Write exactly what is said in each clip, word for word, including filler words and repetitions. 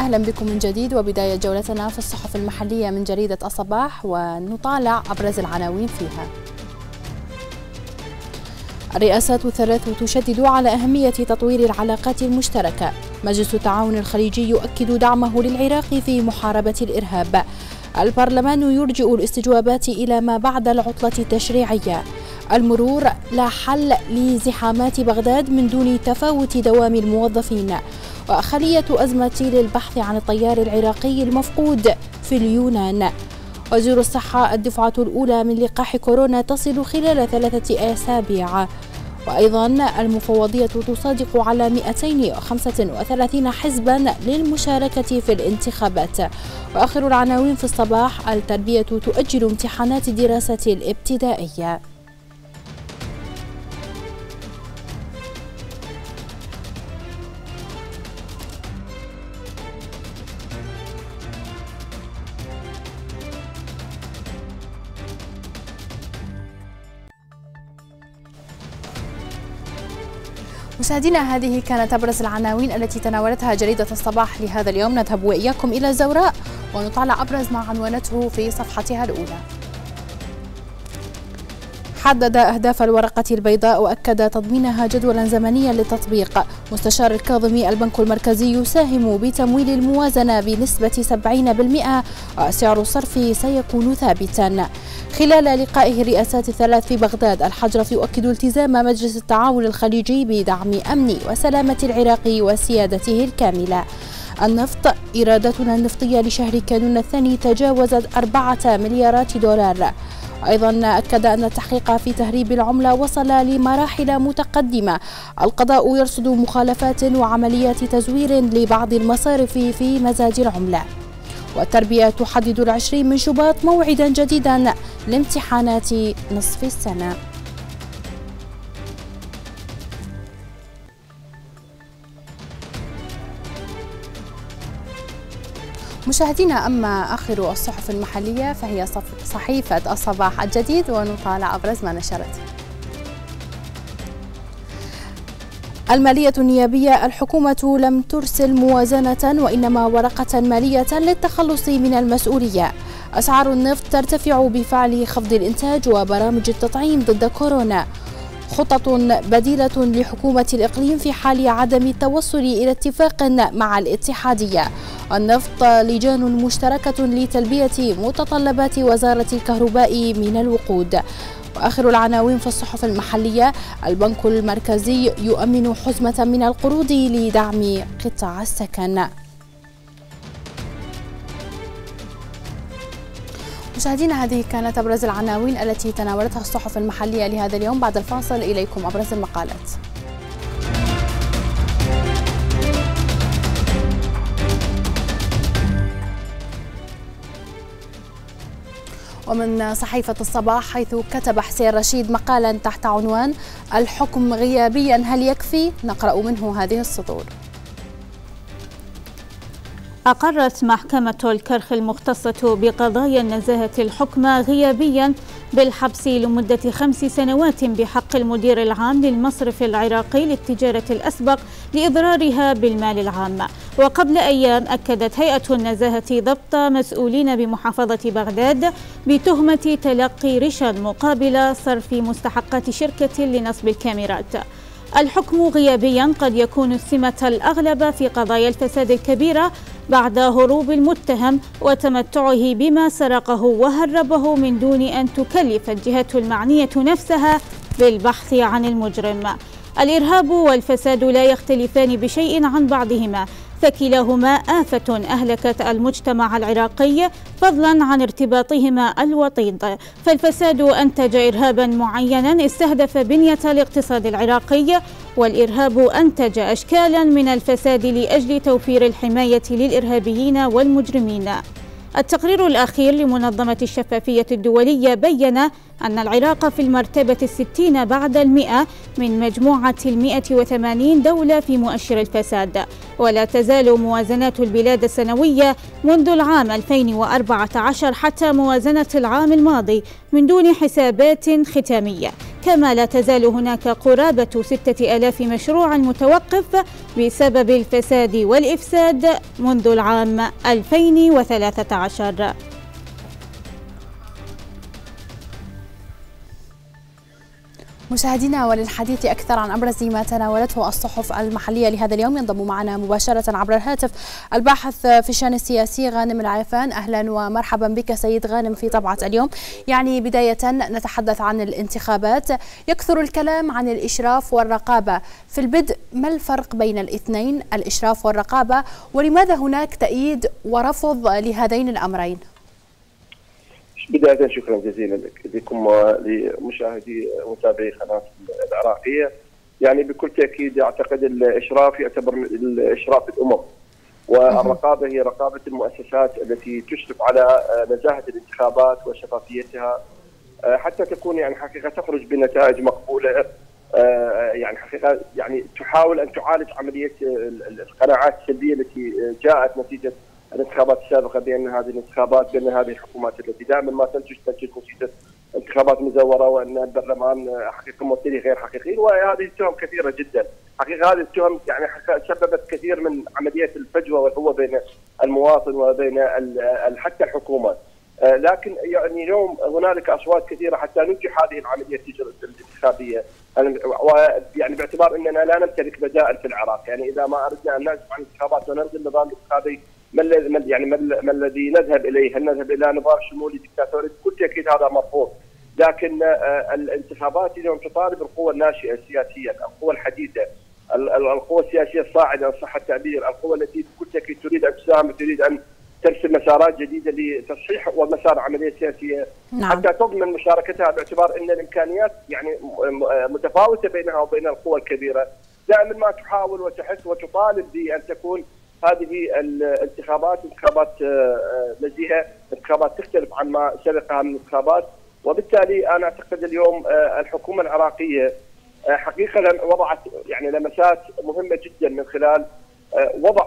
أهلا بكم من جديد وبداية جولتنا في الصحف المحلية من جريدة الصباح، ونطالع أبرز العناوين فيها. الرئاسات الثلاث تشدد على أهمية تطوير العلاقات المشتركة. مجلس التعاون الخليجي يؤكد دعمه للعراق في محاربة الإرهاب. البرلمان يرجئ الاستجوابات إلى ما بعد العطلة التشريعية. المرور لا حل لزحامات بغداد من دون تفاوت دوام الموظفين. وخلية أزمة للبحث عن الطيار العراقي المفقود في اليونان. وزير الصحة: الدفعة الأولى من لقاح كورونا تصل خلال ثلاثة أسابيع. وأيضا المفوضية تصادق على مئتين وخمسة وثلاثين حزبا للمشاركة في الانتخابات. وآخر العناوين في الصباح: التربية تؤجل امتحانات الدراسة الابتدائية. مشاهدينا، هذه كانت أبرز العناوين التي تناولتها جريدة الصباح لهذا اليوم. نذهب وإياكم إلى الزوراء ونطالع أبرز ما عنونته في صفحتها الأولى. حدد أهداف الورقة البيضاء وأكد تضمينها جدولا زمنيا للتطبيق. مستشار الكاظمي: البنك المركزي يساهم بتمويل الموازنة بنسبة سبعين بالمئة وسعر الصرف سيكون ثابتا. خلال لقائه الرئاسات الثلاث في بغداد، الحجرة يؤكد التزام مجلس التعاون الخليجي بدعم أمن وسلامة العراق وسيادته الكاملة. النفط: إيراداتنا النفطية لشهر كانون الثاني تجاوزت أربعة مليارات دولار. أيضا أكد أن التحقيق في تهريب العملة وصل لمراحل متقدمة. القضاء يرصد مخالفات وعمليات تزوير لبعض المصارف في مزاج العملة. والتربية تحدد العشرين من شباط موعدا جديدا لامتحانات نصف السنة. مشاهدينا، أما آخر الصحف المحلية فهي صحيفة الصباح الجديد، ونطالع أبرز ما نشرت. المالية النيابية: الحكومة لم ترسل موازنة وإنما ورقة مالية للتخلص من المسؤولية. أسعار النفط ترتفع بفعل خفض الإنتاج وبرامج التطعيم ضد كورونا. خطط بديلة لحكومة الإقليم في حال عدم التوصل إلى اتفاق مع الاتحادية. النفط: لجان مشتركة لتلبية متطلبات وزارة الكهرباء من الوقود. وآخر العناوين في الصحف المحلية: البنك المركزي يؤمن حزمة من القروض لدعم قطاع السكن. مشاهدينا، هذه كانت أبرز العناوين التي تناولتها الصحف المحلية لهذا اليوم. بعد الفاصل إليكم أبرز المقالات. ومن صحيفة الصباح، حيث كتب حسين رشيد مقالا تحت عنوان الحكم غيابيا هل يكفي؟ نقرأ منه هذه السطور. أقرت محكمة الكرخ المختصة بقضايا النزاهة الحكم غيابيا بالحبس لمدة خمس سنوات بحق المدير العام للمصرف العراقي للتجارة الأسبق لإضرارها بالمال العام. وقبل أيام أكدت هيئة النزاهة ضبط مسؤولين بمحافظة بغداد بتهمة تلقي رشا مقابل صرف مستحقات شركة لنصب الكاميرات. الحكم غيابيا قد يكون السمة الأغلب في قضايا الفساد الكبيرة بعد هروب المتهم وتمتعه بما سرقه وهربه من دون أن تكلف الجهة المعنية نفسها بالبحث عن المجرم. الإرهاب والفساد لا يختلفان بشيء عن بعضهما، فكلاهما آفة أهلكت المجتمع العراقي فضلا عن ارتباطهما الوطيد. فالفساد أنتج إرهابا معينا استهدف بنية الاقتصاد العراقي، والإرهاب أنتج أشكالا من الفساد لأجل توفير الحماية للإرهابيين والمجرمين. التقرير الأخير لمنظمة الشفافية الدولية بيّن أن العراق في المرتبة الستين بعد المئة من مجموعة المئة وثمانين دولة في مؤشر الفساد، ولا تزال موازنات البلاد السنوية منذ العام ألفين وأربعة عشر حتى موازنة العام الماضي من دون حسابات ختامية. كما لا تزال هناك قرابة ستة آلاف مشروع متوقف بسبب الفساد والإفساد منذ العام ألفين وثلاثة عشر. مشاهدينا، وللحديث أكثر عن أبرز ما تناولته الصحف المحلية لهذا اليوم ينضم معنا مباشرة عبر الهاتف الباحث في الشأن السياسي غانم العيفان. أهلا ومرحبا بك سيد غانم في طبعة اليوم. يعني بداية نتحدث عن الانتخابات. يكثر الكلام عن الإشراف والرقابة، في البدء ما الفرق بين الاثنين، الإشراف والرقابة، ولماذا هناك تأييد ورفض لهذين الأمرين؟ بداية شكرا جزيلا لكم ولمشاهدي ومتابعي قناة العراقية. يعني بكل تأكيد أعتقد الإشراف يعتبر الإشراف الأمم، والرقابة هي رقابة المؤسسات التي تشرف على نزاهة الانتخابات وشفافيتها حتى تكون يعني حقيقة تخرج بنتائج مقبولة، يعني حقيقة يعني تحاول أن تعالج عملية القناعات السلبية التي جاءت نتيجة الانتخابات السابقه، بان هذه الانتخابات بان هذه الحكومات التي دائما ما تنتج تنتج نتيجه انتخابات مزوره، وان البرلمان حقيقه ممثلي غير حقيقيين، وهذه التهم كثيره جدا. حقيقه هذه التهم يعني سببت كثير من عمليه الفجوه والهوه بين المواطن وبين حتى الحكومه. لكن يعني اليوم هنالك اصوات كثيره حتى ننجح هذه العمليه الانتخابيه، ويعني باعتبار اننا لا نمتلك بدائل في العراق. يعني اذا ما اردنا ان نعزف عن الانتخابات ونلغي النظام الانتخابي، ما الذي يعني ما الذي نذهب اليه؟ هل نذهب الى نظام شمولي دكتاتوري؟ بكل تاكيد هذا مرفوض. لكن الانتخابات اليوم تطالب القوى الناشئه سياسيا، القوى الحديثه، القوى السياسيه الصاعده ان صح التعبير، القوى التي بكل تاكيد تريد ان تساهم وتريد ان ترسم مسارات جديده لتصحيح ومسار عمليه سياسيه، نعم. حتى تضمن مشاركتها، باعتبار ان الامكانيات يعني متفاوته بينها وبين القوى الكبيره. دائما ما تحاول وتحث وتطالب بان تكون هذه الانتخابات انتخابات نزيهه، انتخابات تختلف عن ما سبقها من انتخابات. وبالتالي انا اعتقد اليوم الحكومه العراقيه حقيقه وضعت يعني لمسات مهمه جدا من خلال وضع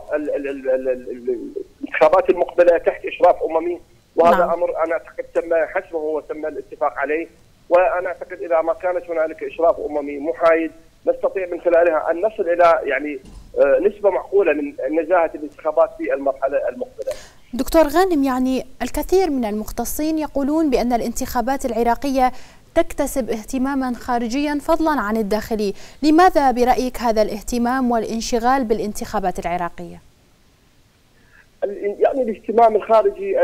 الانتخابات المقبله تحت اشراف اممي، وهذا نعم. امر انا اعتقد تم حسمه وتم الاتفاق عليه. وانا اعتقد اذا ما كانت هنالك اشراف اممي محايد نستطيع من خلالها ان نصل الى يعني نسبه معقوله من نزاهه الانتخابات في المرحله المقبله. دكتور غانم، يعني الكثير من المختصين يقولون بان الانتخابات العراقيه تكتسب اهتماما خارجيا فضلا عن الداخلي، لماذا برأيك هذا الاهتمام والانشغال بالانتخابات العراقية؟ يعني الاهتمام الخارجي،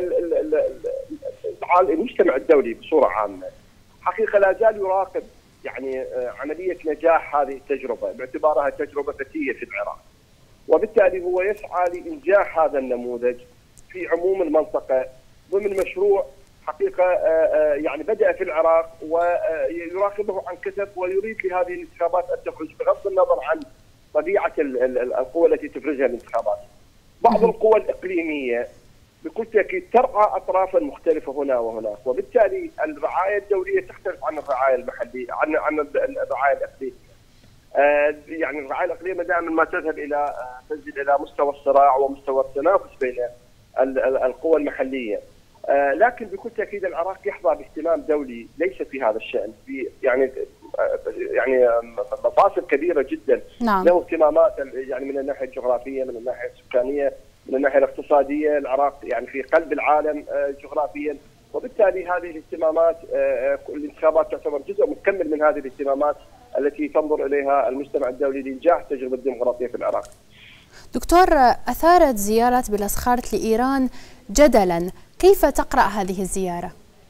المجتمع الدولي بصورة عامة حقيقة لا زال يراقب يعني عملية نجاح هذه التجربة باعتبارها تجربة فتية في العراق، وبالتالي هو يسعى لإنجاح هذا النموذج في عموم المنطقة ضمن مشروع حقيقة يعني بدأ في العراق ويراقبه عن كثب، ويريد لهذه الانتخابات أن تخرج بغض النظر عن طبيعة القوى التي تفرزها الانتخابات. بعض القوى الإقليمية بكل تأكيد ترعى أطرافا مختلفة هنا وهناك، وبالتالي الرعاية الدولية تختلف عن الرعاية المحلية عن عن الرعاية الإقليمية. يعني الرعاية الإقليمية دائما ما تذهب إلى تنزل إلى مستوى الصراع ومستوى التنافس بين القوى المحلية. آه لكن بكل تاكيد العراق يحظى باهتمام دولي ليس في هذا الشان، في يعني آه يعني مفاصل كبيره جدا، نعم. له اهتمامات يعني من الناحيه الجغرافيه، من الناحيه السكانيه، من الناحيه الاقتصاديه. العراق يعني في قلب العالم آه جغرافيا، وبالتالي هذه الاهتمامات آه الانتخابات تعتبر جزء مكمل من هذه الاهتمامات التي تنظر اليها المجتمع الدولي لانجاح التجربه الديمقراطيه في العراق. دكتور، اثارت زياره بلاسخارت لايران جدلا، كيف تقرأ هذه الزيارة؟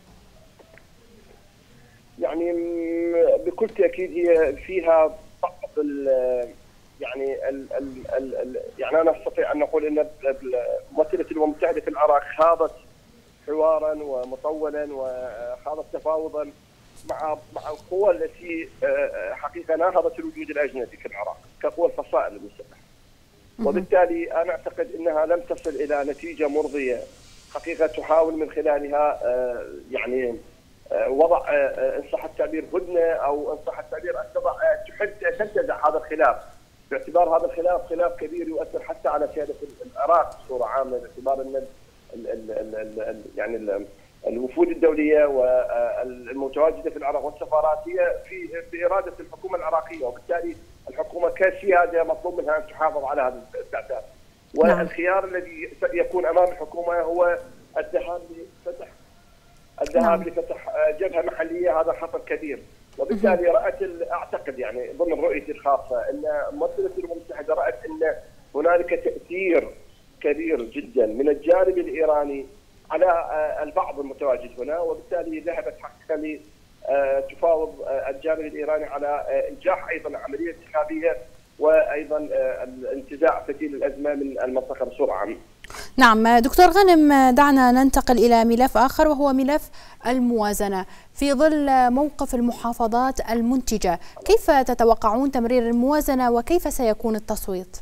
يعني بكل تأكيد هي فيها بعض ال يعني ال ال ال يعني أنا أستطيع أن نقول أن ممثلة الأمم المتحدة في العراق خاضت حوارا ومطولا وخاضت تفاوضا مع مع القوى التي حقيقة ناهضت الوجود الأجنبي في العراق كقوى الفصائل المسلحة، وبالتالي أنا أعتقد أنها لم تصل إلى نتيجة مرضية حقيقة تحاول من خلالها يعني وضع إن صح التعبير هدنة، أو إن صح التعبير أن تضع تحد تنتزع هذا الخلاف، باعتبار هذا الخلاف خلاف كبير يؤثر حتى على سيادة العراق بصورة عامة، باعتبار أن ال ال ال ال يعني ال الوفود الدوليه والمتواجده في العراق والسفارات هي في باراده الحكومه العراقيه، وبالتالي الحكومه كسياده مطلوب منها ان تحافظ على هذا التعداد. والخيار الذي يكون امام الحكومه هو الذهاب لفتح الذهاب لفتح جبهه محليه. هذا خطر كبير، وبالتالي رأت اعتقد يعني ضمن رؤيتي الخاصه ان ممثله الامم المتحده رأت ان هنالك تاثير كبير جدا من الجانب الايراني على البعض المتواجد هنا، وبالتالي ذهبت حقيقه لتفاوض الجانب الايراني على انجاح ايضا عمليه انتخابيه وايضا انتزاع فتيل الازمه من المنطقه بصوره عامه. نعم دكتور غانم، دعنا ننتقل إلى ملف آخر وهو ملف الموازنة. في ظل موقف المحافظات المنتجة، كيف تتوقعون تمرير الموازنة وكيف سيكون التصويت؟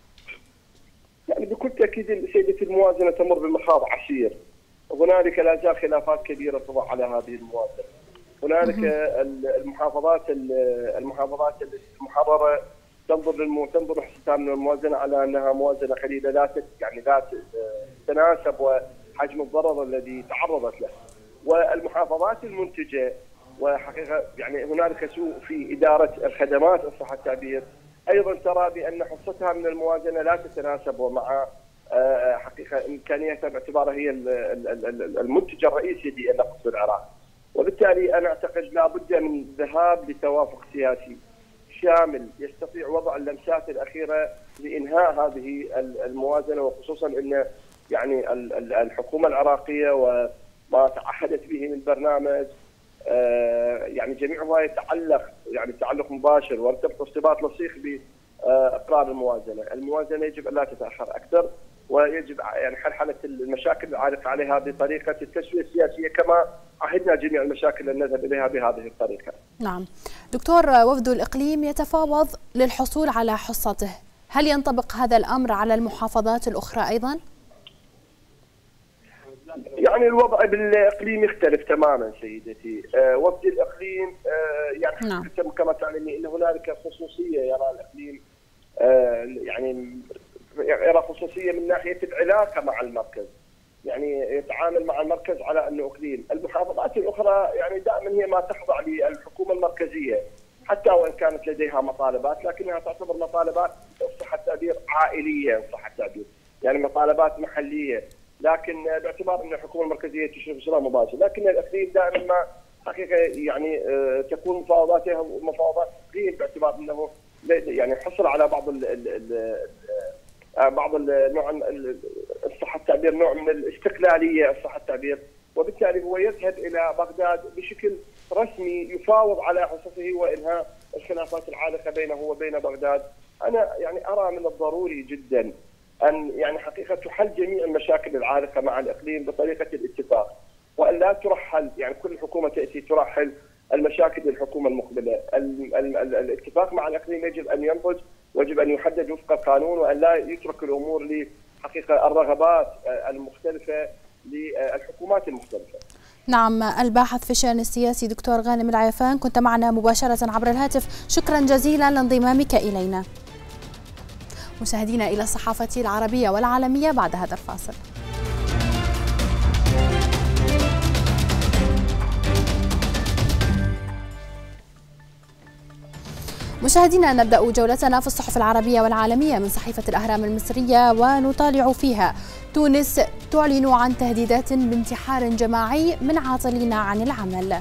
يعني بكل تأكيد سيدة الموازنة تمر بمخاض عسير، هنالك لا زال خلافات كبيرة تضع على هذه الموازنة. هنالك المحافظات المحافظات المحررة تنظر للمو... تنظر حسام الموازنه على انها موازنه قليله لا تت... يعني لا تتناسب وحجم الضرر الذي تعرضت له. والمحافظات المنتجه وحقيقه يعني هنالك سوء في اداره الخدمات ان صح التعبير، ايضا ترى بان حصتها من الموازنه لا تتناسب مع حقيقه امكانيتها باعتبارها هي المنتج الرئيسي للنفط في العراق. وبالتالي انا اعتقد لا بد من الذهاب لتوافق سياسي شامل يستطيع وضع اللمسات الاخيره لانهاء هذه الموازنه، وخصوصا ان يعني الحكومه العراقيه وما تعهدت به من برنامج يعني جميعها يتعلق يعني تعلق مباشر وارتبط ارتباط لصيق باقرار الموازنه، الموازنه يجب ان لا تتاخر اكثر، ويجب يعني حلحله المشاكل العالقه عليها بطريقه التسويه السياسيه كما عهدنا جميع المشاكل ان نذهب اليها بهذه الطريقه. نعم. دكتور، وفد الإقليم يتفاوض للحصول على حصته، هل ينطبق هذا الأمر على المحافظات الأخرى أيضا؟ يعني الوضع بالإقليم يختلف تماما سيدتي. آه وفد الإقليم آه يعني نعم. كما تعلمين أن هنالك خصوصية يرى الإقليم آه يعني يرى خصوصية من ناحية العلاقة مع المركز، يعني يتعامل مع المركز على انه اقليم. المحافظات الاخرى يعني دائما هي ما تخضع للحكومه المركزيه حتى وان كانت لديها مطالبات، لكنها تعتبر مطالبات صح التعبير عائليه صح التعبير، يعني مطالبات محليه، لكن باعتبار ان الحكومه المركزيه تشرف بصوره مباشره، لكن الاقليم دائما ما حقيقه يعني تكون مفاوضاتها مفاوضات اقليم باعتبار انه يعني حصل على بعض ال ال ال بعض النوع صح التعبير نوع من الاستقلاليه صح التعبير، وبالتالي هو يذهب الى بغداد بشكل رسمي يفاوض على حصصه وانهاء الخلافات العالقه بينه وبين بغداد. انا يعني ارى من الضروري جدا ان يعني حقيقه تحل جميع المشاكل العالقه مع الاقليم بطريقه الاتفاق، وان لا ترحل يعني كل حكومه تاتي ترحل المشاكل للحكومه المقبله. ال ال ال الاتفاق مع الاقليم يجب ان ينضج ويجب ان يحدد وفق القانون، وان لا يترك الامور لحقيقه الرغبات المختلفه للحكومات المختلفه. نعم، الباحث في الشأن السياسي دكتور غانم العيفان كنت معنا مباشرة عبر الهاتف، شكرا جزيلا لانضمامك إلينا. مشاهدينا إلى الصحافة العربية والعالمية بعد هذا الفاصل. مشاهدينا، نبدأ جولتنا في الصحف العربية والعالمية من صحيفة الأهرام المصرية ونطالع فيها: تونس تعلن عن تهديدات بانتحار جماعي من عاطلين عن العمل.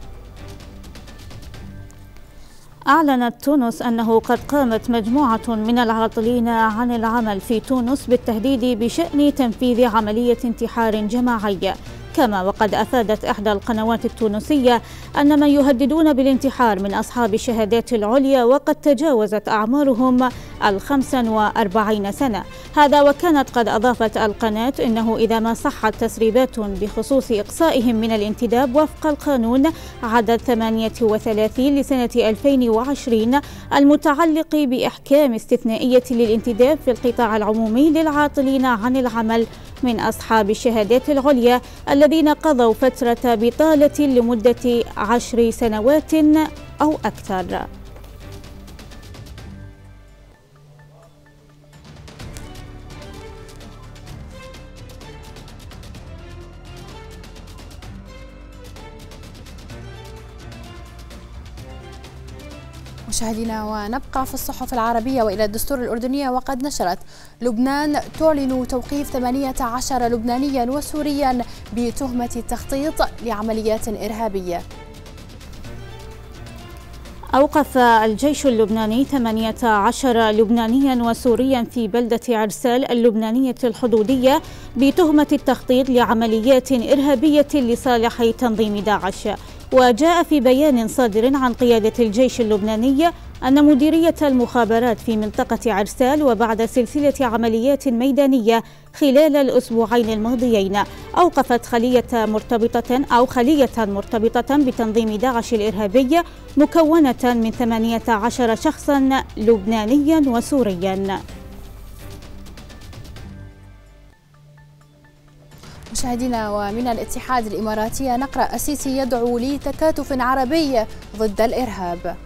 أعلنت تونس أنه قد قامت مجموعة من العاطلين عن العمل في تونس بالتهديد بشأن تنفيذ عملية انتحار جماعي. كما وقد أفادت إحدى القنوات التونسية أن من يهددون بالانتحار من أصحاب الشهادات العليا وقد تجاوزت أعمارهم الخمسا وأربعين سنة. هذا وكانت قد أضافت القناة إنه إذا ما صحت تسريبات بخصوص إقصائهم من الانتداب وفق القانون عدد ثمانية وثلاثين لسنة ألفين وعشرين المتعلق بإحكام استثنائية للانتداب في القطاع العمومي للعاطلين عن العمل من أصحاب الشهادات العليا الذين قضوا فترة بطالة لمدة عشر سنوات أو أكثر. مشاهدينا، ونبقى في الصحف العربية وإلى الدستور الأردنية، وقد نشرت لبنان تعلن توقيف ثمانية عشر لبنانيا وسوريا بتهمة التخطيط لعمليات إرهابية. أوقف الجيش اللبناني ثمانية عشر لبنانيا وسوريا في بلدة عرسال اللبنانية الحدودية بتهمة التخطيط لعمليات إرهابية لصالح تنظيم داعش. وجاء في بيان صادر عن قيادة الجيش اللبناني أن مديرية المخابرات في منطقة عرسال، وبعد سلسلة عمليات ميدانية خلال الأسبوعين الماضيين، أوقفت خلية مرتبطة أو خلية مرتبطة بتنظيم داعش الإرهابي مكونة من ثمانية عشر شخصا لبنانيا وسوريا. مشاهدينا، ومن الاتحاد الإماراتي نقرأ السيسي يدعو لتكاتف عربي ضد الإرهاب.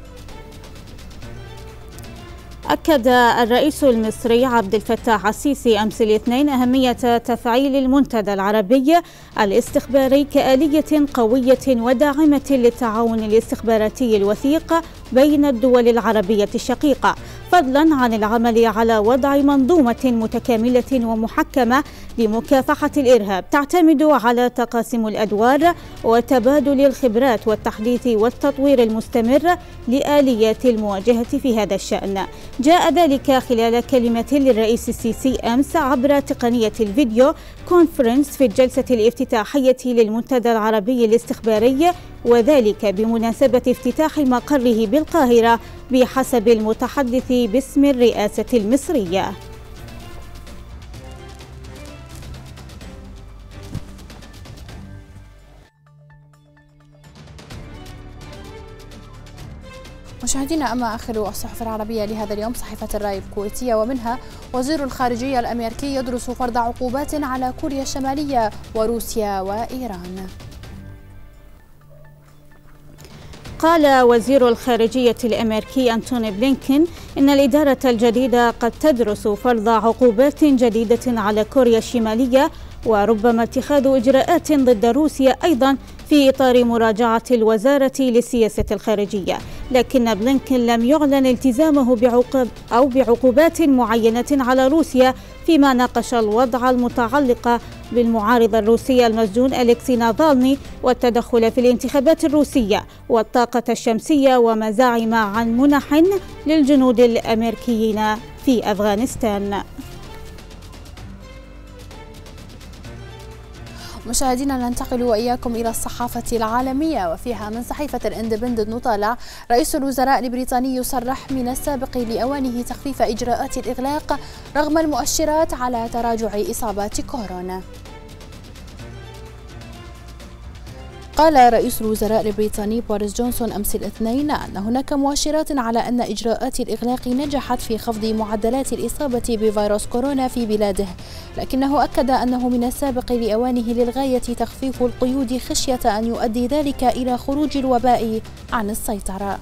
أكد الرئيس المصري عبد الفتاح السيسي أمس الاثنين أهمية تفعيل المنتدى العربي الاستخباري كآلية قوية وداعمة للتعاون الاستخباراتي الوثيق بين الدول العربية الشقيقة، فضلا عن العمل على وضع منظومة متكاملة ومحكمة لمكافحة الإرهاب تعتمد على تقاسم الأدوار وتبادل الخبرات والتحديث والتطوير المستمر لآليات المواجهة في هذا الشأن. جاء ذلك خلال كلمة للرئيس السيسي أمس عبر تقنية الفيديو كونفرنس في الجلسة الافتتاحية للمنتدى العربي الاستخباري، وذلك بمناسبة افتتاح مقره بالقاهرة بحسب المتحدث باسم الرئاسة المصرية. مشاهدينا، أما آخر الصحف العربية لهذا اليوم صحيفة الرأي الكويتية، ومنها وزير الخارجية الأمريكي يدرس فرض عقوبات على كوريا الشمالية وروسيا وإيران. قال وزير الخارجية الأمريكي أنتوني بلينكين إن الإدارة الجديدة قد تدرس فرض عقوبات جديدة على كوريا الشمالية، وربما اتخاذ إجراءات ضد روسيا أيضا في إطار مراجعة الوزارة للسياسة الخارجية. لكن بلينكين لم يعلن التزامه بعقوب أو بعقوبات معينة على روسيا، فيما ناقش الوضع المتعلق بالمعارض الروسي المسجون أليكسي نافالني والتدخل في الانتخابات الروسية والطاقة الشمسية، وما زعم عن منح للجنود الأمريكيين في أفغانستان. مشاهدينا، ننتقل وإياكم إلى الصحافة العالمية، وفيها من صحيفة الاندبندنت نطالع رئيس الوزراء البريطاني يصرح من السابق لأوانه تخفيف إجراءات الإغلاق رغم المؤشرات على تراجع إصابات كورونا. قال رئيس الوزراء البريطاني بوريس جونسون أمس الاثنين أن هناك مؤشرات على أن إجراءات الإغلاق نجحت في خفض معدلات الإصابة بفيروس كورونا في بلاده، لكنه أكد أنه من السابق لأوانه للغاية تخفيف القيود خشية أن يؤدي ذلك إلى خروج الوباء عن السيطرة.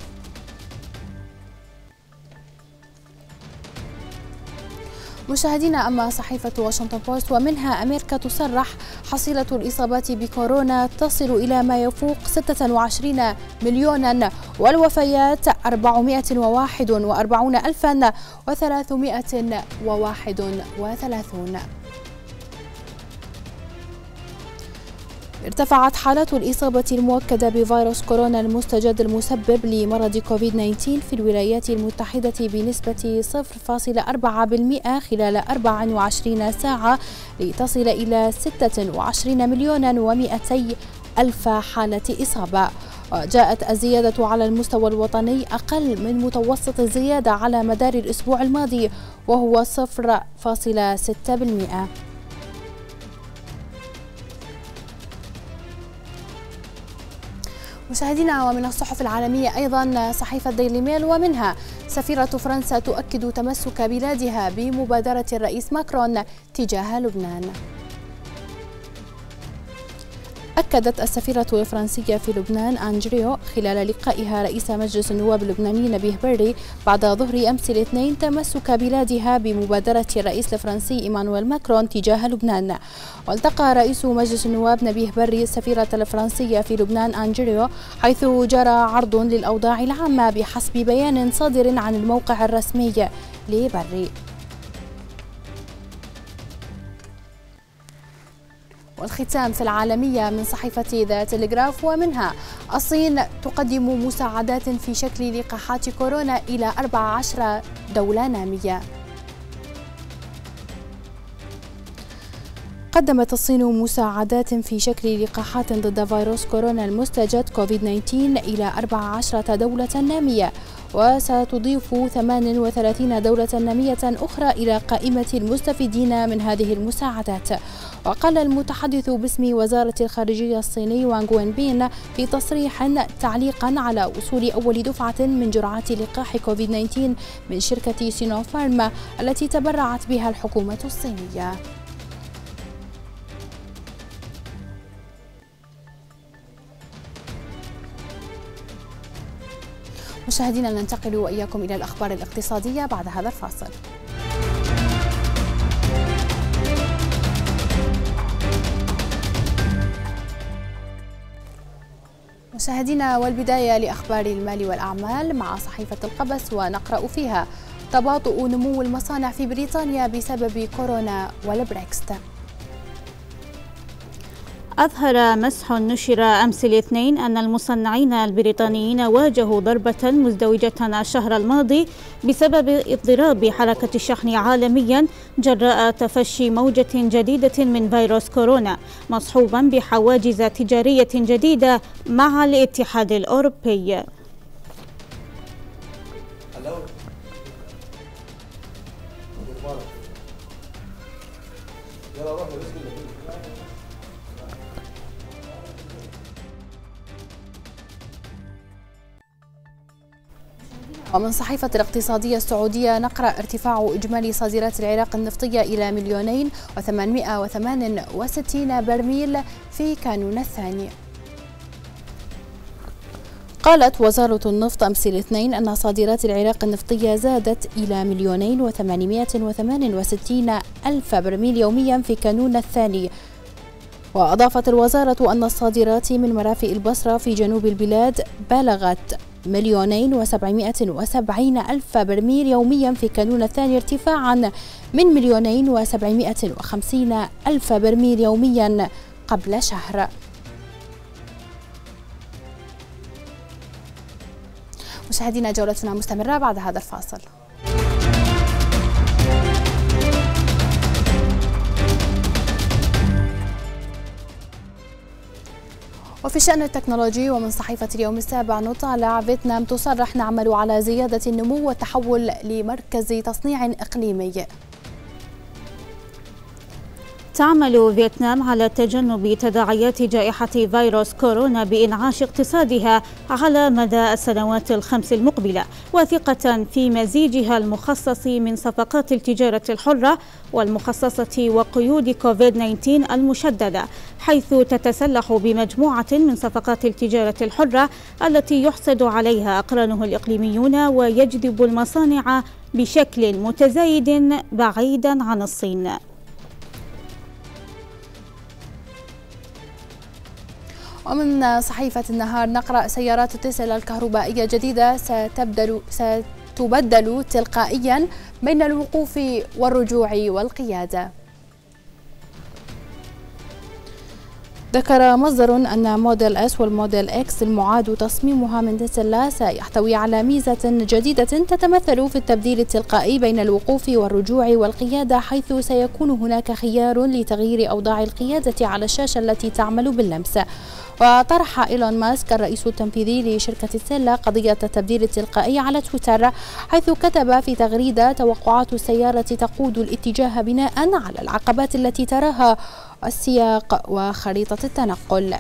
مشاهدينا، أما صحيفة واشنطن بوست ومنها أمريكا تصرح حصيلة الإصابات بكورونا تصل إلى ما يفوق ستة وعشرين مليونا، والوفيات أربعمائة وواحد وأربعين ألفا وثلاثمائة وواحد وثلاثون. ارتفعت حالات الإصابة المؤكدة بفيروس كورونا المستجد المسبب لمرض كوفيد تسعة عشر في الولايات المتحدة بنسبة صفر فاصلة أربعة بالمئة خلال أربع وعشرين ساعة، لتصل إلى ستة وعشرين مليون ومئتي ألف حالة إصابة. وجاءت الزيادة على المستوى الوطني أقل من متوسط الزيادة على مدار الأسبوع الماضي، وهو صفر فاصلة ستة بالمئة. مشاهدينا، ومن الصحف العالمية أيضا صحيفة ديلي ميل، ومنها سفيرة فرنسا تؤكد تمسك بلادها بمبادرة الرئيس ماكرون تجاه لبنان. أكدت السفيرة الفرنسية في لبنان أندريو خلال لقائها رئيس مجلس النواب اللبناني نبيه بري بعد ظهر أمس الاثنين تمسك بلادها بمبادرة الرئيس الفرنسي إيمانويل ماكرون تجاه لبنان. والتقى رئيس مجلس النواب نبيه بري السفيرة الفرنسية في لبنان أندريو، حيث جرى عرض للأوضاع العامة بحسب بيان صادر عن الموقع الرسمي لبري. والختام في العالمية من صحيفة ذا تلغراف، ومنها: الصين تقدم مساعدات في شكل لقاحات كورونا إلى أربع عشرة دولة نامية. قدمت الصين مساعدات في شكل لقاحات ضد فيروس كورونا المستجد كوفيد تسعة عشر إلى أربع عشرة دولة نامية، وستضيف ثمان وثلاثين دولة نامية أخرى إلى قائمة المستفيدين من هذه المساعدات. وقال المتحدث باسم وزارة الخارجية الصيني وانغ وينبين في تصريح تعليقا على وصول أول دفعة من جرعات لقاح كوفيد تسعة عشر من شركة سينوفارم التي تبرعت بها الحكومة الصينية. مشاهدينا، ننتقل وإياكم إلى الأخبار الاقتصادية بعد هذا الفاصل. مشاهدينا، والبداية لأخبار المال والأعمال مع صحيفة القبس، ونقرأ فيها: تباطؤ نمو المصانع في بريطانيا بسبب كورونا والبريكست. أظهر مسح نشر أمس الاثنين أن المصنعين البريطانيين واجهوا ضربة مزدوجة الشهر الماضي بسبب اضطراب حركة الشحن عالميا جراء تفشي موجة جديدة من فيروس كورونا، مصحوبا بحواجز تجارية جديدة مع الاتحاد الأوروبي. ومن صحيفة الاقتصادية السعودية نقرأ: ارتفاع إجمالي صادرات العراق النفطية إلى مليونين وثمانمائة وثمانية وستين برميل في كانون الثاني. قالت وزارة النفط أمس الاثنين أن صادرات العراق النفطية زادت إلى مليونين وثمانمائة وثمانية وستين ألف برميل يوميا في كانون الثاني. وأضافت الوزارة أن الصادرات من مرافئ البصرة في جنوب البلاد بلغت مليونين وسبعمائة وسبعين ألف برميل يوميا في كانون الثاني، ارتفاعا من مليونين وسبعمائة وخمسين ألف برميل يوميا قبل شهر. مشاهدينا، جولتنا مستمرة بعد هذا الفاصل. وفي الشأن التكنولوجي ومن صحيفة اليوم السابع نطالع: فيتنام تصرح نعمل على زيادة النمو والتحول لمركز تصنيع إقليمي. تعمل فيتنام على تجنب تداعيات جائحة فيروس كورونا بإنعاش اقتصادها على مدى السنوات الخمس المقبلة، واثقة في مزيجها المخصص من صفقات التجارة الحرة والمخصصة وقيود كوفيد تسعة عشر المشددة، حيث تتسلح بمجموعة من صفقات التجارة الحرة التي يحصد عليها أقرانه الإقليميون ويجذب المصانع بشكل متزايد بعيدا عن الصين. ومن صحيفة النهار نقرأ: سيارات تسلا الكهربائية الجديدة ستبدل ستبدل تلقائيا بين الوقوف والرجوع والقيادة. ذكر مصدر أن موديل اس والموديل اكس المعاد تصميمها من تسلا سيحتوي على ميزة جديدة تتمثل في التبديل التلقائي بين الوقوف والرجوع والقيادة، حيث سيكون هناك خيار لتغيير أوضاع القيادة على الشاشة التي تعمل باللمس. وطرح إيلون ماسك الرئيس التنفيذي لشركة تسلا قضية التبديل التلقائي على تويتر، حيث كتب في تغريدة: توقعات السيارة تقود الاتجاه بناء على العقبات التي تراها السياق وخريطة التنقل.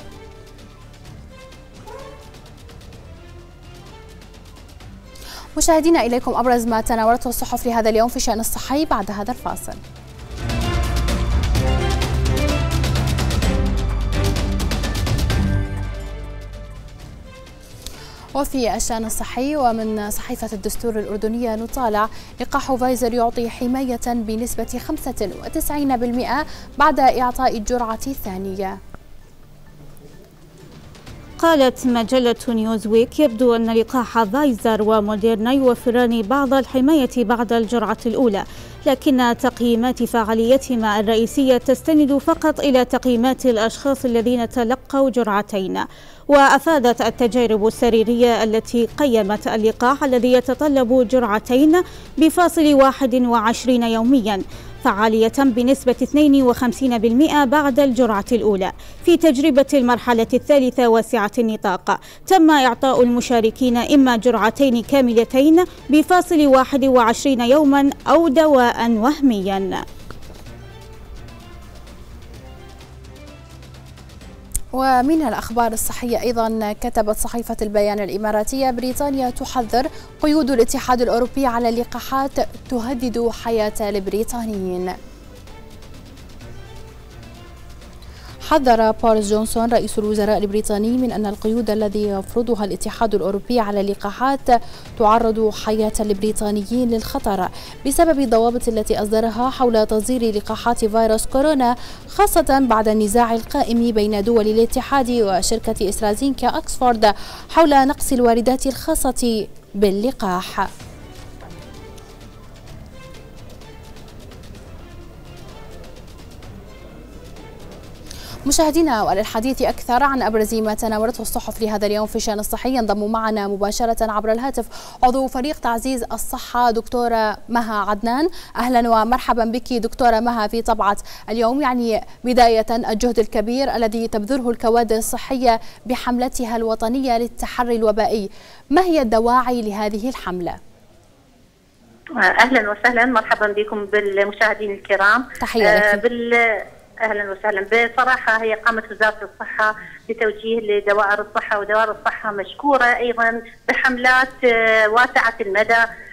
مشاهدينا، إليكم أبرز ما تناولته الصحف لهذا اليوم في شأن الصحي بعد هذا الفاصل. وفي الشأن الصحي ومن صحيفة الدستور الأردنية نطالع: لقاح فايزر يعطي حماية بنسبة خمسة وتسعين بالمئة بعد إعطاء الجرعة الثانية. قالت مجلة نيوزويك: يبدو أن لقاح فايزر وموديرنا يوفران بعض الحماية بعد الجرعة الأولى، لكن تقييمات فعاليتهما الرئيسية تستند فقط إلى تقييمات الأشخاص الذين تلقوا جرعتين. وأفادت التجارب السريرية التي قيمت اللقاح الذي يتطلب جرعتين بفاصل واحد وعشرين يوميا فعالية بنسبة اثنين وخمسين بالمئة بعد الجرعة الأولى. في تجربة المرحلة الثالثة واسعة النطاق تم إعطاء المشاركين إما جرعتين كاملتين بفاصل واحد وعشرين يوما أو دواء وهميا. ومن الأخبار الصحية أيضا كتبت صحيفة البيان الإماراتية: بريطانيا تحذر قيود الاتحاد الأوروبي على اللقاحات تهدد حياة البريطانيين. حذر بوريس جونسون رئيس الوزراء البريطاني من أن القيود الذي يفرضها الاتحاد الأوروبي على اللقاحات تعرض حياة البريطانيين للخطر بسبب الضوابط التي أصدرها حول تصدير لقاحات فيروس كورونا، خاصة بعد النزاع القائم بين دول الاتحاد وشركة إسترازينكا أكسفورد حول نقص الواردات الخاصة باللقاح. مشاهدينا، وللحديث أكثر عن أبرز ما تناولته الصحف لهذا اليوم في الشأن الصحي ينضم معنا مباشرة عبر الهاتف عضو فريق تعزيز الصحة دكتورة مها عدنان. أهلا ومرحبا بك دكتورة مها في طبعة اليوم. يعني بداية الجهد الكبير الذي تبذله الكوادر الصحية بحملتها الوطنية للتحري الوبائي، ما هي الدواعي لهذه الحملة؟ أهلا وسهلا، مرحبا بكم بالمشاهدين الكرام. تحية لك. آه بال اهلا وسهلا. بصراحه هي قامت وزاره الصحه بتوجيه لدوائر الصحه، ودوائر الصحه مشكوره ايضا بحملات واسعه المدى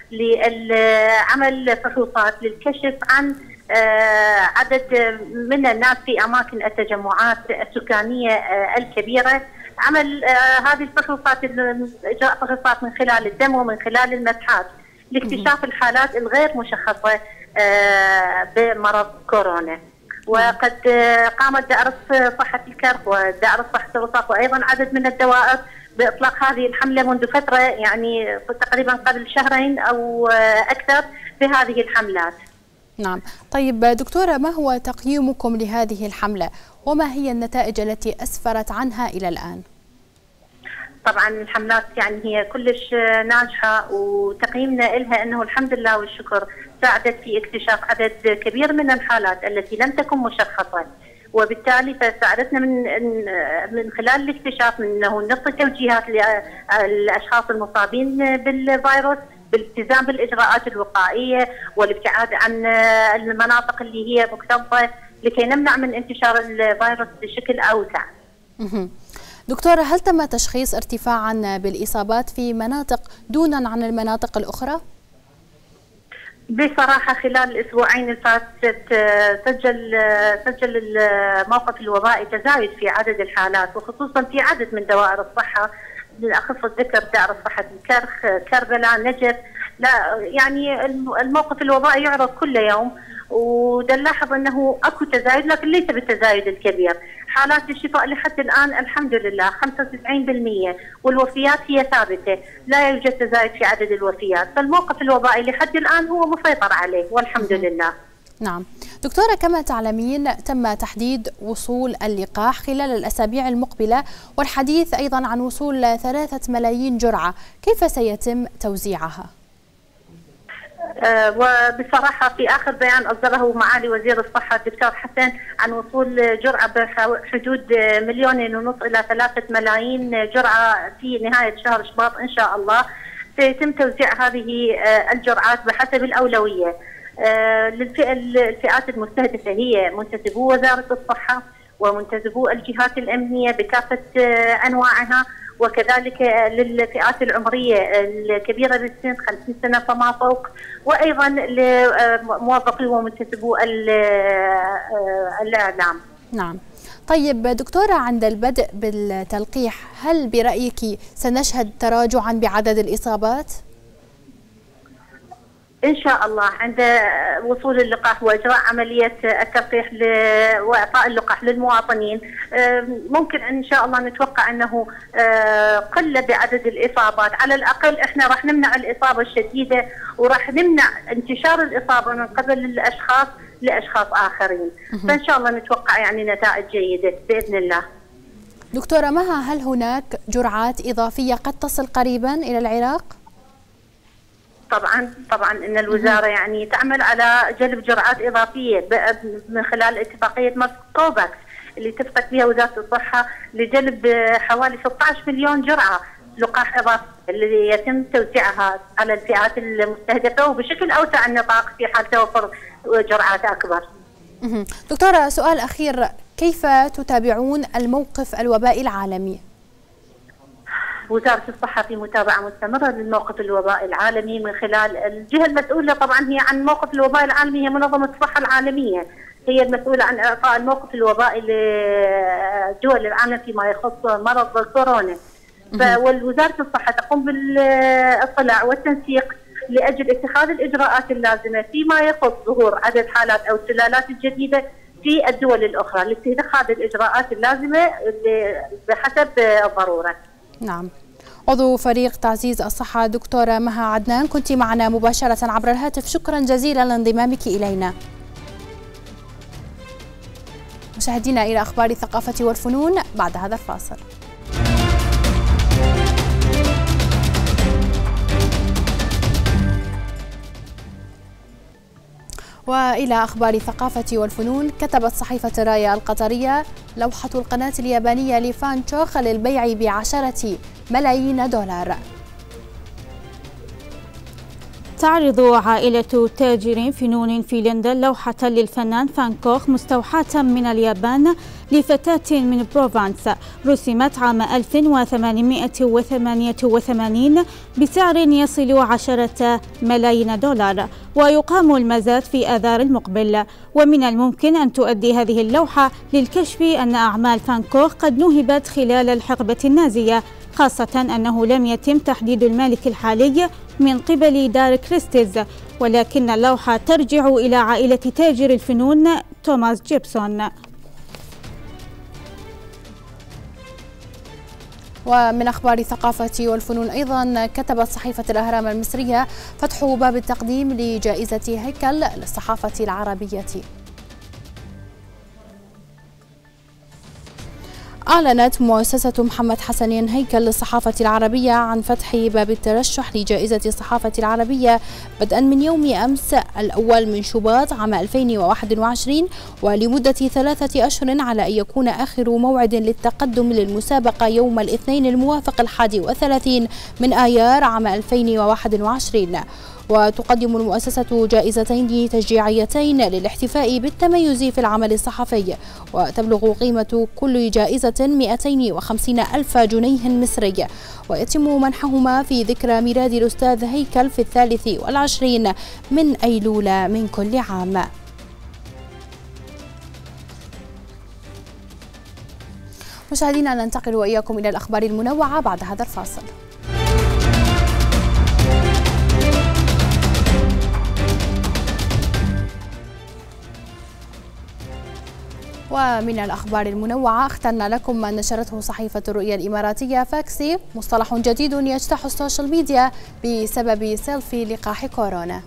لعمل فحوصات للكشف عن عدد من الناس في اماكن التجمعات السكانيه الكبيره. عمل هذه الفحوصات، اجراء فحوصات من خلال الدم ومن خلال المسحات لاكتشاف الحالات الغير مشخصه بمرض كورونا. وقد قامت دائرة صحة الكرخ ودائرة صحة الوسط وأيضا عدد من الدوائر بإطلاق هذه الحملة منذ فترة، يعني تقريبا قبل شهرين أو أكثر بهذه الحملات. نعم. طيب دكتورة، ما هو تقييمكم لهذه الحملة وما هي النتائج التي أسفرت عنها إلى الآن؟ طبعا الحملات يعني هي كلش ناجحة، وتقييمنا لها أنه الحمد لله والشكر ساعدت في اكتشاف عدد كبير من الحالات التي لم تكن مشخصة، وبالتالي فساعدتنا من من خلال الاكتشاف من انه نعطي توجيهات للاشخاص المصابين بالفيروس بالالتزام بالاجراءات الوقائيه والابتعاد عن المناطق اللي هي مكتظه لكي نمنع من انتشار الفيروس بشكل اوسع. دكتورة، هل تم تشخيص ارتفاعا بالاصابات في مناطق دونا عن المناطق الاخرى؟ بصراحة خلال الأسبوعين الفاتت سجل سجل الموقف الوبائي تزايد في عدد الحالات، وخصوصا في عدد من دوائر الصحة، بالأخص الذكر دائرة صحة الكرخ، كربلاء، نجف. لا يعني الموقف الوبائي يعرض كل يوم، ونلاحظ أنه أكو تزايد لكن ليس بالتزايد الكبير. حالات الشفاء لحد الآن الحمد لله خمسة وتسعين بالمئة، والوفيات هي ثابتة، لا يوجد تزايد في عدد الوفيات، فالموقف الوبائي لحد الآن هو مسيطر عليه والحمد لله. نعم. دكتورة، كما تعلمين تم تحديد وصول اللقاح خلال الأسابيع المقبلة، والحديث أيضا عن وصول ثلاثة ملايين جرعة، كيف سيتم توزيعها؟ أه وبصراحة في آخر بيان أصدره معالي وزير الصحة الدكتور حسن عن وصول جرعة بحدود مليونين ونصف إلى ثلاثة ملايين جرعة في نهاية شهر شباط إن شاء الله. سيتم توزيع هذه الجرعات بحسب الأولوية أه للفئات المستهدفة، هي منتسبو وزارة الصحة ومنتسبو الجهات الأمنية بكافة أنواعها، وكذلك للفئات العمرية الكبيرة بالسن خمسين سنة فما فوق، وأيضا لموظفي ومنتسبو الإعلام. نعم. طيب دكتورة، عند البدء بالتلقيح هل برأيك سنشهد تراجعا بعدد الإصابات؟ إن شاء الله عند وصول اللقاح وإجراء عملية التلقيح وإعطاء اللقاح للمواطنين ممكن إن شاء الله نتوقع أنه قلة بعدد الإصابات. على الأقل إحنا راح نمنع الإصابة الشديدة وراح نمنع انتشار الإصابة من قبل الأشخاص لأشخاص آخرين. فإن شاء الله نتوقع يعني نتائج جيدة بإذن الله. دكتورة مها، هل هناك جرعات إضافية قد تصل قريبا إلى العراق؟ طبعا طبعا ان الوزاره يعني تعمل على جلب جرعات اضافيه من خلال اتفاقيه مارس كوفاكس اللي اتفقت بها وزاره الصحه لجلب حوالي ستة عشر مليون جرعه لقاح اضافي اللي يتم توزيعها على الفئات المستهدفه وبشكل اوسع النطاق في حال توفر جرعات اكبر. دكتوره، سؤال اخير، كيف تتابعون الموقف الوبائي العالمي؟ وزارة الصحة في متابعة مستمرة للموقف الوبائي العالمي من خلال الجهة المسؤولة طبعا هي عن موقف الوباء العالمي هي منظمة الصحة العالمية، هي المسؤولة عن إعطاء الموقف الوبائي لدول العالم فيما يخص مرض الكورونا. والوزارة الصحة تقوم بالاطلاع والتنسيق لأجل اتخاذ الإجراءات اللازمة فيما يخص ظهور عدد حالات أو سلالات جديدة في الدول الأخرى لاتخاذ الإجراءات اللازمة بحسب الضرورة. نعم. عضو فريق تعزيز الصحة دكتورة مها عدنان، كنت معنا مباشرة عبر الهاتف، شكرا جزيلا لانضمامك إلينا. مشاهدينا إلى أخبار الثقافة والفنون بعد هذا الفاصل. وإلى أخبار الثقافة والفنون، كتبت صحيفة رايا القطرية لوحة القناة اليابانية لفان تشوخ للبيع بعشرة ملايين دولار. تعرض عائلة تاجر فنون في لندن لوحة للفنان فان كوخ مستوحاة من اليابان لفتاة من بروفانس، رسمت عام ألف وثمانمائة وثمانية وثمانين بسعر يصل عشرة ملايين دولار، ويقام المزاد في آذار المقبل. ومن الممكن أن تؤدي هذه اللوحة للكشف أن أعمال فان كوخ قد نهبت خلال الحقبة النازية، خاصة أنه لم يتم تحديد المالك الحالي من قبل دار كريستيز، ولكن اللوحة ترجع إلى عائلة تاجر الفنون توماس جيبسون. ومن أخبار الثقافة والفنون أيضا، كتبت صحيفة الأهرام المصرية فتح باب التقديم لجائزة هيكل للصحافة العربية. أعلنت مؤسسة محمد حسنين هيكل للصحافة العربية عن فتح باب الترشح لجائزة الصحافة العربية بدءا من يوم أمس الأول من شباط عام ألفين وواحد وعشرين، ولمدة ثلاثة أشهر، على أن يكون آخر موعد للتقدم للمسابقة يوم الاثنين الموافق الحادي والثلاثين من آيار عام ألفين وواحد وعشرين. وتقدم المؤسسة جائزتين تشجيعيتين للاحتفاء بالتميز في العمل الصحفي، وتبلغ قيمة كل جائزة مئتين وخمسين ألف جنيه مصري، ويتم منحهما في ذكرى ميلاد الأستاذ هيكل في الثالث والعشرين من أيلول من كل عام. مشاهدينا، ننتقل وإياكم إلى الأخبار المنوعة بعد هذا الفاصل. ومن الأخبار المنوعة اخترنا لكم ما نشرته صحيفة الرؤيا الإماراتية فاكسي، مصطلح جديد يجتاح السوشيال ميديا بسبب سيلفي لقاح كورونا.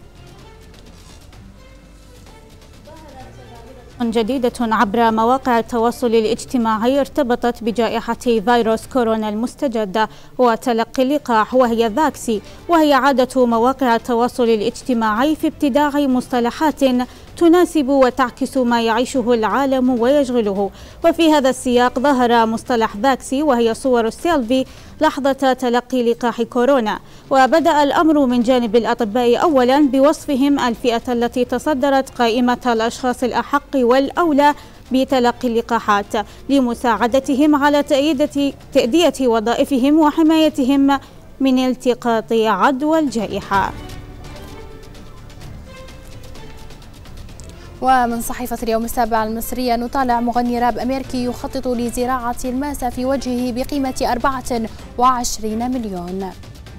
جديدة عبر مواقع التواصل الاجتماعي ارتبطت بجائحة فيروس كورونا المستجد وتلقي اللقاح، وهي فاكسي، وهي عادة مواقع التواصل الاجتماعي في ابتداع مصطلحات تناسب وتعكس ما يعيشه العالم ويشغله. وفي هذا السياق ظهر مصطلح فاكسي، وهي صور السيلفي لحظة تلقي لقاح كورونا. وبدأ الأمر من جانب الأطباء أولا بوصفهم الفئة التي تصدرت قائمة الأشخاص الأحق والأولى بتلقي اللقاحات لمساعدتهم على تأدية وظائفهم وحمايتهم من التقاط عدوى الجائحة. ومن صحيفة اليوم السابع المصرية نطالع مغني راب أمريكي يخطط لزراعة الماس في وجهه بقيمة أربعة وعشرين مليون.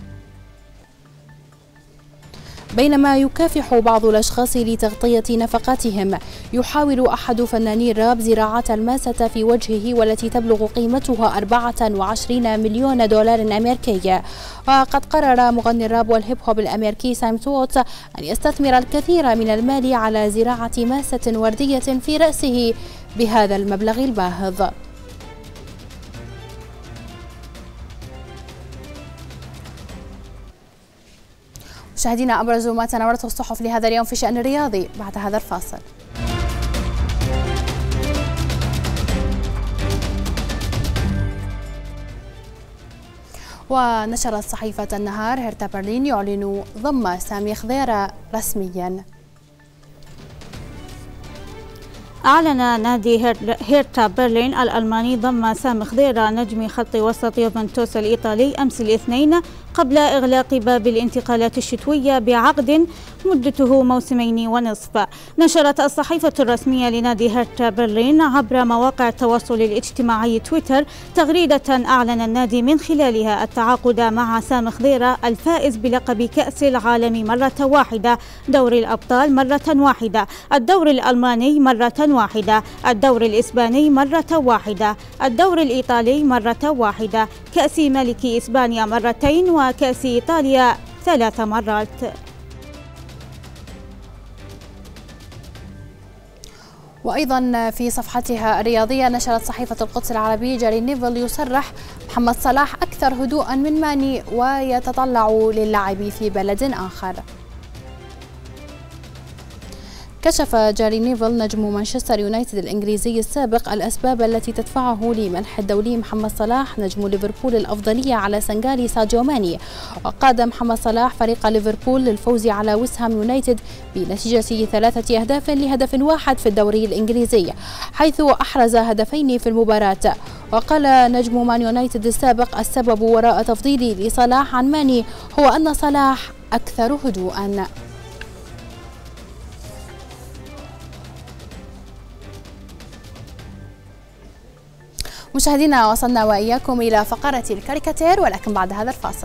بينما يكافح بعض الأشخاص لتغطية نفقاتهم، يحاول أحد فناني الراب زراعة الماسة في وجهه والتي تبلغ قيمتها أربعة وعشرين مليون دولار أمريكي. وقد قرر مغني الراب والهيب هوب الأمريكي سام توت أن يستثمر الكثير من المال على زراعة ماسة وردية في رأسه بهذا المبلغ الباهظ. مشاهدينا، أبرز ما تناولته الصحف لهذا اليوم في شأن الرياضي بعد هذا الفاصل. ونشرت صحيفة النهار هيرتا برلين يعلن ضم سامي خضيرة رسميا. أعلن نادي هيرتا برلين الألماني ضم سامي خضيرة نجم خط وسط يوفنتوس الإيطالي أمس الاثنين قبل إغلاق باب الانتقالات الشتوية بعقد مدته موسمين ونصف. نشرت الصحيفة الرسمية لنادي هيرتا برلين عبر مواقع التواصل الاجتماعي تويتر تغريدة أعلن النادي من خلالها التعاقد مع سامي خضيرة الفائز بلقب كأس العالم مرة واحدة، دوري الأبطال مرة واحدة، الدوري الألماني مرة واحدة، الدوري الإسباني مرة واحدة، الدوري الإيطالي مرة واحدة، كأس ملك إسبانيا مرتين، وكأس إيطاليا ثلاث مرات. وأيضا في صفحتها الرياضية نشرت صحيفة القدس العربي جاري نيفل يصرح محمد صلاح أكثر هدوءا من ماني ويتطلع للعب في بلد آخر. كشف جاري نيفل نجم مانشستر يونايتد الإنجليزي السابق الأسباب التي تدفعه لمنح الدولي محمد صلاح نجم ليفربول الأفضلية على سنغالي ساديو ماني. وقاد محمد صلاح فريق ليفربول للفوز على ويسهام يونايتد بنتيجة ثلاثة أهداف لهدف واحد في الدوري الإنجليزي، حيث أحرز هدفين في المباراة. وقال نجم مان يونايتد السابق السبب وراء تفضيلي لصلاح عن ماني هو أن صلاح أكثر هدوءا. مشاهدينا، وصلنا وإياكم إلى فقرة الكاريكاتير، ولكن بعد هذا الفاصل.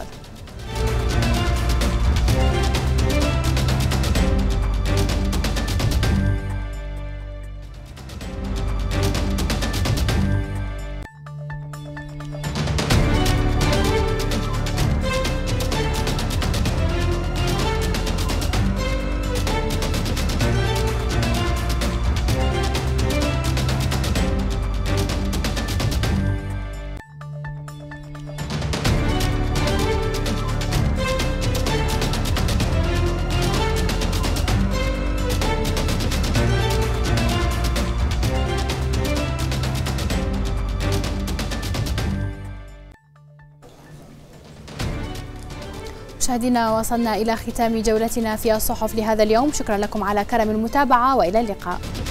مشاهدينا، وصلنا إلى ختام جولتنا في الصحف لهذا اليوم. شكرا لكم على كرم المتابعة وإلى اللقاء.